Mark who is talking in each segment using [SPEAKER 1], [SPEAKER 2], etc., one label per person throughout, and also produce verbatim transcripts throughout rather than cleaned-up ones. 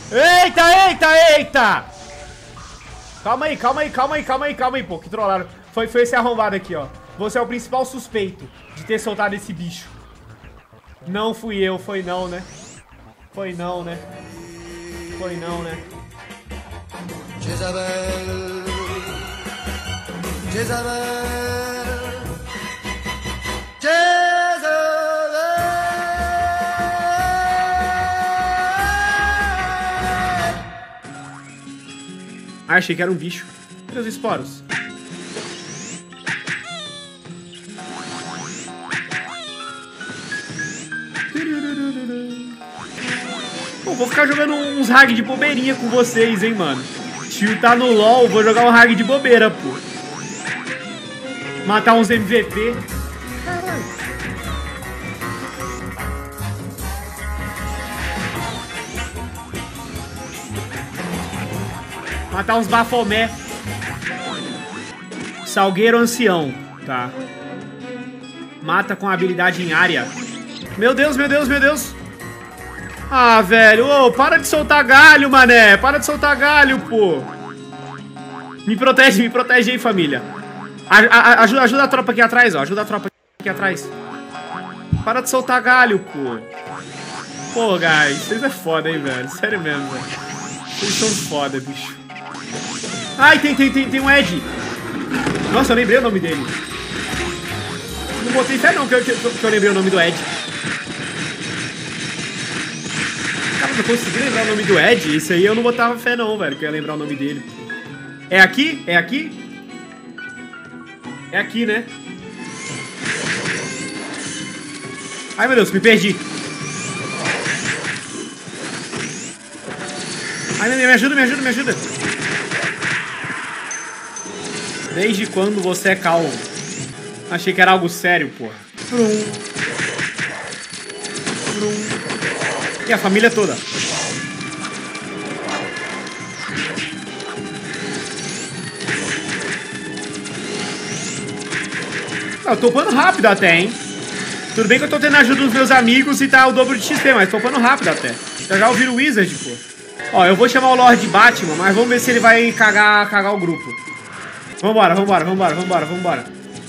[SPEAKER 1] Eita, eita, eita! Calma aí, calma aí, calma aí, calma aí, calma aí, pô, que trollaram. Foi, foi esse arrombado aqui, ó. Você é o principal suspeito de ter soltado esse bicho. Não fui eu, foi não, né? Foi não, né? Foi não, né?
[SPEAKER 2] Jezabel, Jezabel, Jezabel.
[SPEAKER 1] Ah, achei que era um bicho. Cadê os esporos? Pô, vou ficar jogando uns hag de bobeirinha com vocês, hein, mano. Tio tá no LoL, vou jogar um hag de bobeira, pô. Matar uns M V P. Caralho. Matar uns bafomé. Salgueiro ancião, tá. Mata com habilidade em área. Meu Deus, meu Deus, meu Deus. Ah, velho, ô, para de soltar galho, mané. Para de soltar galho, pô. Me protege, me protege aí, família. A, a, ajuda, ajuda a tropa aqui atrás, ó. Ajuda a tropa aqui atrás. Para de soltar galho, pô. Pô, guys, vocês é foda, hein, velho. Sério mesmo, velho. Vocês são foda, bicho. Ai, tem, tem, tem, tem um Ed. Nossa, eu lembrei o nome dele. Não botei fé não que eu, que, que eu lembrei o nome do Ed. Cara, não consegui lembrar o nome do Ed. Isso aí eu não botava fé não, velho, que eu ia lembrar o nome dele. É aqui? É aqui? É aqui, né? Ai, meu Deus, me perdi. Ai, me ajuda, me ajuda, me ajuda. Desde quando você é calmo? Achei que era algo sério, porra. E a família toda. Eu tô upando rápido até, hein? Tudo bem que eu tô tendo a ajuda dos meus amigos e tá o dobro de X P, mas tô upando rápido até. Já já ouviram o Wizard, pô. Ó, eu vou chamar o Lord Batman, mas vamos ver se ele vai cagar, cagar o grupo. Vambora, vambora, vambora, vambora, vambora.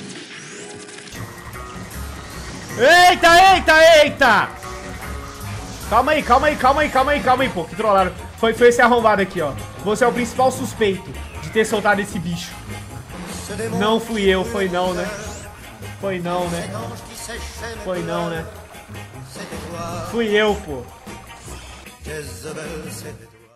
[SPEAKER 1] Eita, eita, eita! Calma aí, calma aí, calma aí, calma aí, calma aí, pô, que trollaram. Foi, foi esse arrombado aqui, ó. Você é o principal suspeito de ter soltado esse bicho. Não fui eu, foi não, né? Foi não, né? Foi não, né? Fui eu, pô.